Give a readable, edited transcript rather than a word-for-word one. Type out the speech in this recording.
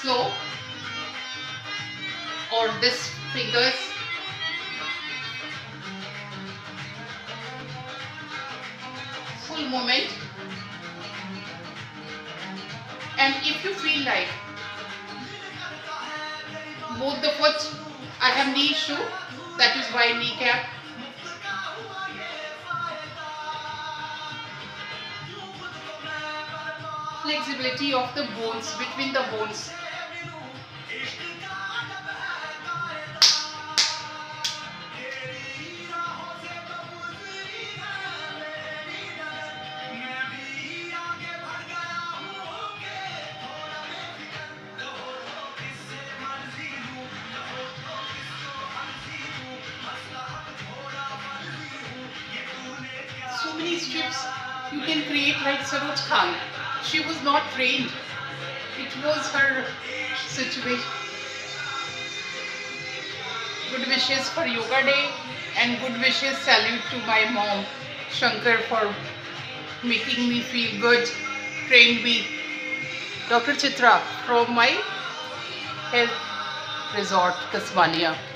slow, or this fingers. Full movement. And if you feel like both the foot, I have knee issue, that is why kneecap. Flexibility of the bones, between the bones. So many strips you can create like Saroj Khan. She was not trained. It was her situation. Good wishes for Yoga Day and good wishes, salute to my mom Shankar for making me feel good, trained me. Dr. Chitra from my health resort, Tasmania.